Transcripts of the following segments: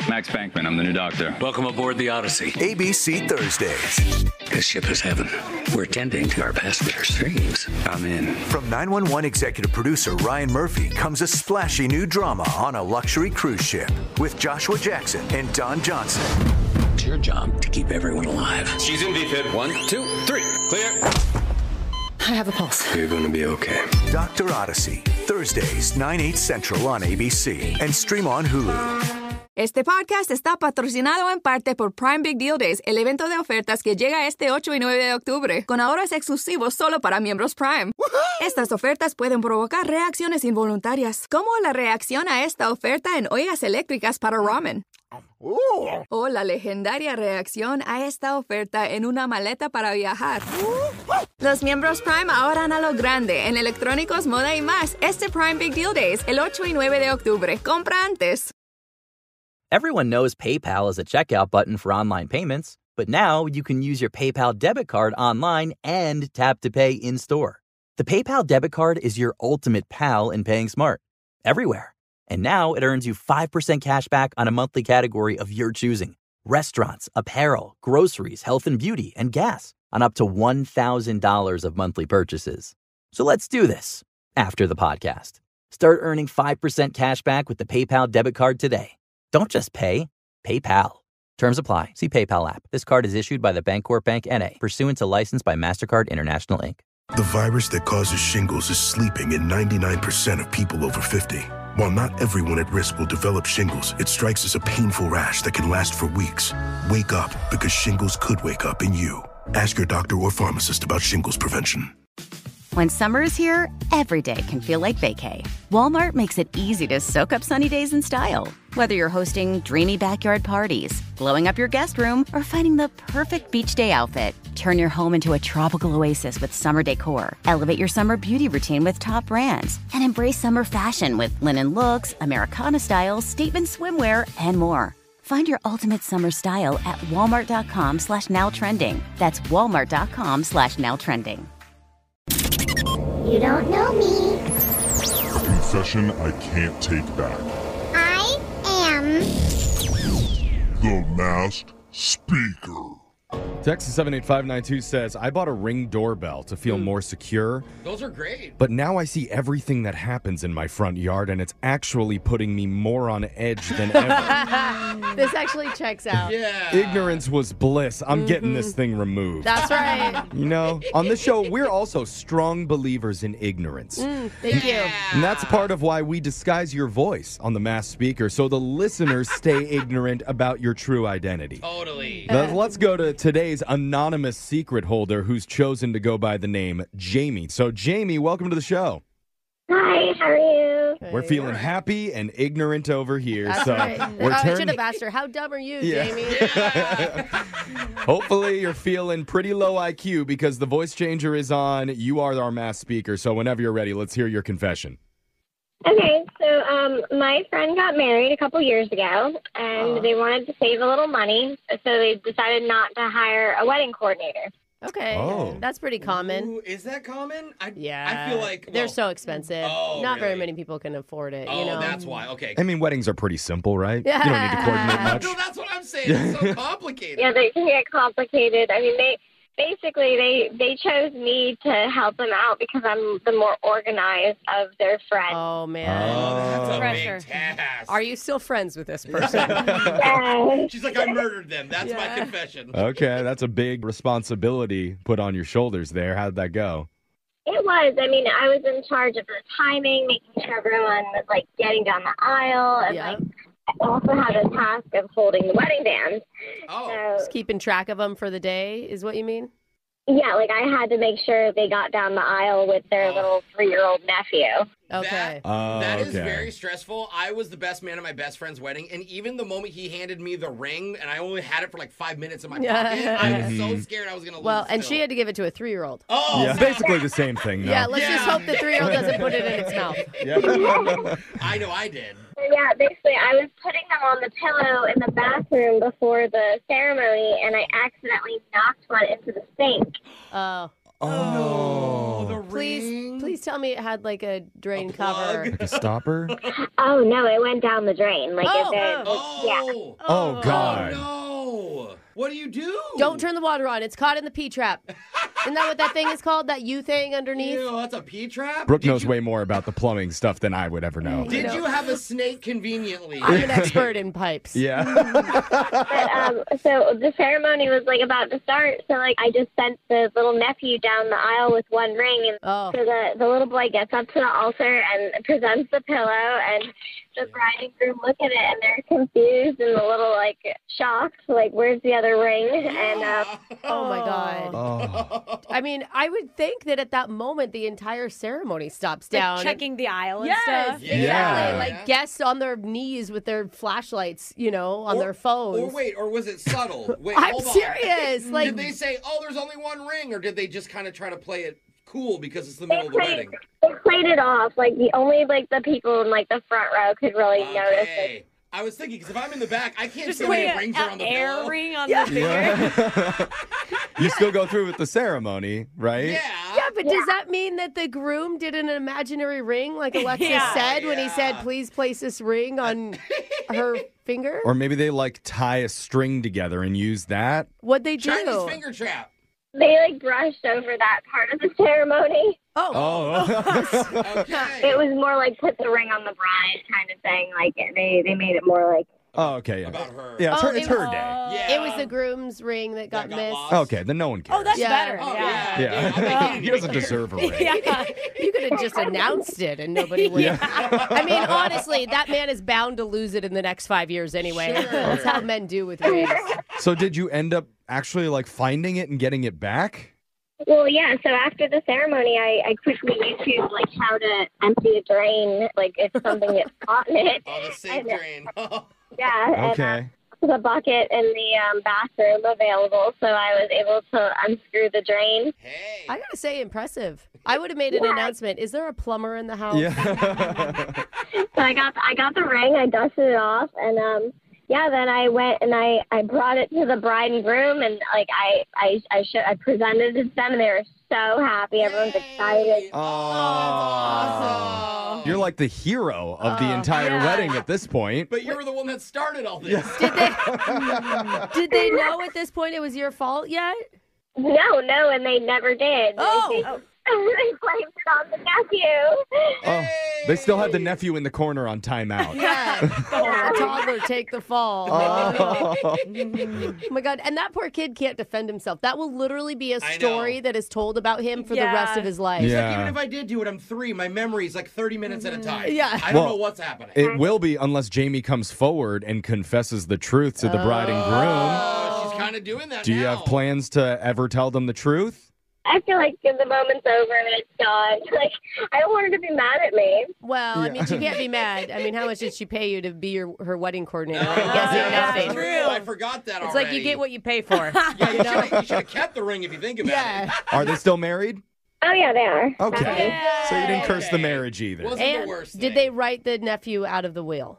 Max Bankman, I'm the new doctor. Welcome aboard the Odyssey. ABC Thursdays. This ship is heaven. We're tending to our passengers' dreams. I'm in. From 911 executive producer Ryan Murphy comes a splashy new drama on a luxury cruise ship with Joshua Jackson and Don Johnson. It's your job to keep everyone alive. She's in VFib. 1, 2, 3. Clear. I have a pulse. You're going to be okay. Dr. Odyssey. Thursdays, 9/8 Central on ABC. And stream on Hulu. Este podcast está patrocinado en parte por Prime Big Deal Days, el evento de ofertas que llega este 8 y 9 de octubre, con ahorros exclusivos solo para miembros Prime. Estas ofertas pueden provocar reacciones involuntarias, como la reacción a esta oferta en ollas eléctricas para ramen. O la legendaria reacción a esta oferta en una maleta para viajar. Los miembros Prime ahorran a lo grande en electrónicos, moda y más. Este Prime Big Deal Days, el 8 y 9 de octubre. Compra antes. Everyone knows PayPal is a checkout button for online payments, but now you can use your PayPal debit card online and tap to pay in-store. The PayPal debit card is your ultimate pal in paying smart, everywhere. And now it earns you 5% cash back on a monthly category of your choosing. Restaurants, apparel, groceries, health and beauty, and gas on up to $1,000 of monthly purchases. So let's do this after the podcast. Start earning 5% cash back with the PayPal debit card today. Don't just pay, PayPal. Terms apply. See PayPal app. This card is issued by the Bancorp Bank N.A., pursuant to license by MasterCard International, Inc. The virus that causes shingles is sleeping in 99% of people over 50. While not everyone at risk will develop shingles, it strikes as a painful rash that can last for weeks. Wake up, because shingles could wake up in you. Ask your doctor or pharmacist about shingles prevention. When summer is here, every day can feel like vacay. Walmart makes it easy to soak up sunny days in style. Whether you're hosting dreamy backyard parties, blowing up your guest room, or finding the perfect beach day outfit, turn your home into a tropical oasis with summer decor. Elevate your summer beauty routine with top brands. And embrace summer fashion with linen looks, Americana styles, statement swimwear, and more. Find your ultimate summer style at walmart.com/nowtrending. That's walmart.com/nowtrending. You don't know me. A confession I can't take back. I am The Masked Speaker. Texas 78592 says, I bought a Ring doorbell to feel more secure. Those are great. But now I see everything that happens in my front yard, and it's actually putting me more on edge than ever. This actually checks out. Yeah. Ignorance was bliss. I'm getting this thing removed. That's right. You know, on this show, we're also strong believers in ignorance. Thank you. And that's part of why we disguise your voice on the Masked Speaker, so the listeners stay ignorant about your true identity. Totally. Now, let's go to today's anonymous secret holder who's chosen to go by the name Jamie. So, Jamie, welcome to the show. Hi, how are you? We're feeling happy and ignorant over here. That's so right. I should have asked her, how dumb are you, Jamie? Hopefully you're feeling pretty low IQ because the voice changer is on. You are our Masked Speaker. So whenever you're ready, let's hear your confession. Okay, so my friend got married a couple years ago, and they wanted to save a little money, so they decided not to hire a wedding coordinator. Okay, that's pretty common. Ooh, is that common? I feel like they're so expensive. Not very many people can afford it. You know? That's why. Okay. I mean, weddings are pretty simple, right? You don't need to coordinate much. No, that's what I'm saying. It's so complicated. Yeah, they can get complicated. I mean, they chose me to help them out because I'm the more organized of their friends. Oh, man. That's a pressure. big task. Are you still friends with this person? She's like, I murdered them. That's my confession. Okay, that's a big responsibility put on your shoulders there. How did that go? It was. I mean, I was in charge of the timing, making sure everyone was, like, getting down the aisle. And, like, I also had a task of holding the wedding band. Oh. Just keeping track of them for the day is what you mean? Yeah, like I had to make sure they got down the aisle with their little 3-year-old nephew. Okay. That is very stressful. I was the best man at my best friend's wedding, and even the moment he handed me the ring, and I only had it for like 5 minutes in my pocket, I was so scared I was going to lose Well, and still. she had to give it to a 3-year-old. Oh, yeah, basically the same thing. No? Yeah, let's just hope the 3-year-old doesn't put it in its mouth. I know I did. So yeah, basically I was putting them on the pillow in the bathroom before the ceremony, and I accidentally knocked one into the sink. Oh. Oh. The ring. Please tell me it had like a drain cover. Like a stopper? Oh, no, it went down the drain. Like, Oh, God. No. What do you do? Don't turn the water on. It's caught in the P-trap. Isn't that what that thing is called? That U thing underneath? Ew, that's a P-trap? Brooke knows way more about the plumbing stuff than I would ever know. Did you have a snake conveniently? I'm an expert in pipes. Yeah. So the ceremony was like about to start. So like I just sent the little nephew down the aisle with one ring, and so the little boy gets up to the altar and presents the pillow, and the bride and groom look at it and they're confused and a little like shocked, like where's the other ring? And oh my God. Oh. I mean, I would think that at that moment the entire ceremony stops down. Like checking the aisle and yes, stuff. Exactly. Yeah. Like guests on their knees with their flashlights, on their phones. Or was it subtle? Wait, I'm hold on. serious. Like, did they say, "Oh, there's only one ring," or did they just kind of try to play it cool because it's the middle of the wedding? They played it off. Like the people in like the front row could really notice it. I was thinking, because if I'm in the back, I can't Just see how many rings are on the pillow. ring on the finger. You still go through with the ceremony, right? Yeah, but does that mean that the groom did an imaginary ring, like Alexis said when he said, "Please place this ring on her finger"? Or maybe they like tie a string together and use that. What'd they do? Chinese finger trap. They like brushed over that part of the ceremony. Oh. Okay. It was more like put the ring on the bride kind of thing. Like they made it more like. Oh, okay. Yeah. About her. Yeah, it's her day. Yeah. It was the groom's ring that got missed. lost. Okay, then no one cares. Oh, that's better. Oh, yeah. Yeah. He doesn't deserve a ring. You could have just announced it and nobody would. I mean, honestly, that man is bound to lose it in the next 5 years anyway. Sure. That's how men do with rings. So did you end up actually like finding it and getting it back? Well, yeah. So after the ceremony, I quickly YouTubed like how to empty a drain, like if something gets caught in it. Oh, the sink drain. Yeah. Okay. And, the bucket in the bathroom available, so I was able to unscrew the drain. Hey. I gotta say, impressive. I would have made an announcement. Is there a plumber in the house? Yeah. So I got the ring, I dusted it off, and then I went and I brought it to the bride and groom, and like I presented it to them, and they were so happy. Everyone's excited. Oh. Awesome. You're like the hero of the entire wedding at this point. But you were the one that started all this. Did they know at this point it was your fault yet? No, and they never did. They blamed it on the nephew. Oh, they still had the nephew in the corner on timeout. Yeah. The toddler take the fall. Oh my God. And that poor kid can't defend himself. That will literally be a story that is told about him for the rest of his life. It's like, even if I did do it, I'm 3. My memory is like 30 minutes at a time. Yeah. I don't know what's happening. It will be unless Jamie comes forward and confesses the truth to the bride and groom. Oh, she's kind of doing that Do you have plans to ever tell them the truth? I feel like the moment's over and it's gone. Like, I don't want her to be mad at me. Well, I mean, she can't be mad. I mean, how much did she pay you to be her wedding coordinator? I'm guessing nothing. True. I forgot that It's already. like you get what you pay for. Yeah, you should have kept the ring if you think about it. Are they still married? Oh, yeah, they are. Okay. So you didn't curse the marriage either. Wasn't And the worst did they write the nephew out of the will?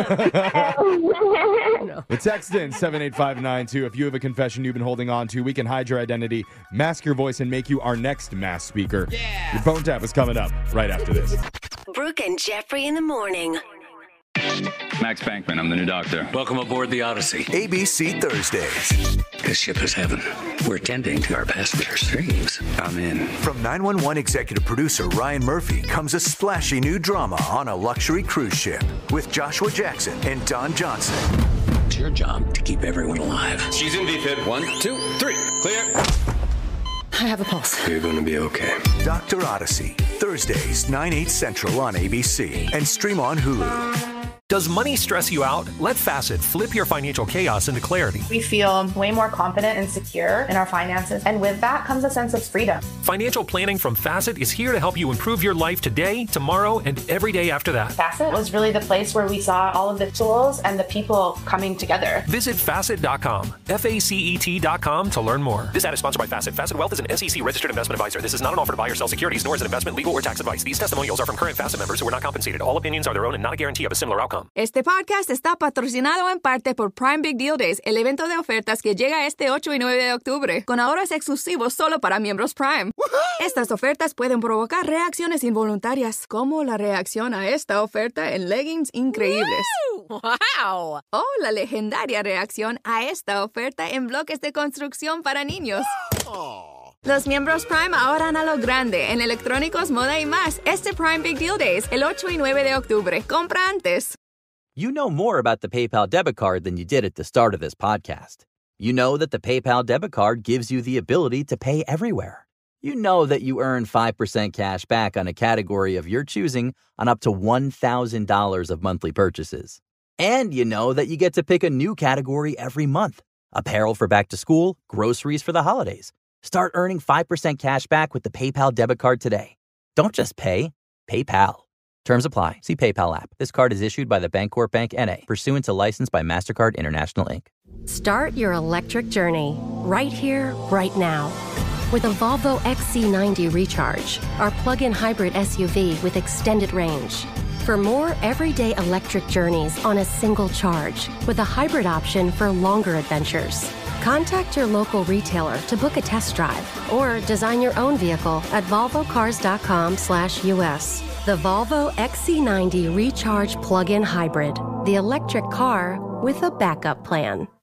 No. The text in 78592. If you have a confession you've been holding on to, we can hide your identity, mask your voice, and make you our next mass speaker. Yeah. Your phone tap is coming up right after this. Brooke and Jeffrey in the morning. Max Bankman, I'm the new doctor. Welcome aboard the Odyssey. ABC Thursdays. This ship is heaven. We're tending to our passengers' dreams. I'm in. From 911 executive producer Ryan Murphy comes a splashy new drama on a luxury cruise ship with Joshua Jackson and Don Johnson. It's your job to keep everyone alive. She's in VFib. 1, 2, 3. Clear. I have a pulse. You're going to be okay. Dr. Odyssey. Thursdays, 9/8 Central on ABC and stream on Hulu. Does money stress you out? Let Facet flip your financial chaos into clarity. We feel way more confident and secure in our finances. And with that comes a sense of freedom. Financial planning from Facet is here to help you improve your life today, tomorrow, and every day after that. Facet was really the place where we saw all of the tools and the people coming together. Visit Facet.com, FACET.com to learn more. This ad is sponsored by Facet. Facet Wealth is an SEC registered investment advisor. This is not an offer to buy or sell securities, nor is it investment, legal, or tax advice. These testimonials are from current Facet members who are not compensated. All opinions are their own and not a guarantee of a similar outcome. prime.com. Este podcast está patrocinado en parte por Prime Big Deal Days, el evento de ofertas que llega este 8 y 9 de octubre, con ahorros exclusivos solo para miembros Prime. Estas ofertas pueden provocar reacciones involuntarias, como la reacción a esta oferta en leggings increíbles. ¡Wow! O la legendaria reacción a esta oferta en bloques de construcción para niños. Los miembros Prime ahorran a lo grande en electrónicos, moda y más. Este Prime Big Deal Days, el 8 y 9 de octubre. Compra antes. You know more about the PayPal debit card than you did at the start of this podcast. You know that the PayPal debit card gives you the ability to pay everywhere. You know that you earn 5% cash back on a category of your choosing on up to $1,000 of monthly purchases. And you know that you get to pick a new category every month. Apparel for back to school, groceries for the holidays. Start earning 5% cash back with the PayPal debit card today. Don't just pay, PayPal. Terms apply. See PayPal app. This card is issued by the Bancorp Bank N.A., pursuant to license by MasterCard International, Inc. Start your electric journey right here, right now. With a Volvo XC90 Recharge, our plug-in hybrid SUV with extended range. For more everyday electric journeys on a single charge, with a hybrid option for longer adventures. Contact your local retailer to book a test drive or design your own vehicle at volvocars.com/US. The Volvo XC90 Recharge Plug-in Hybrid, the electric car with a backup plan.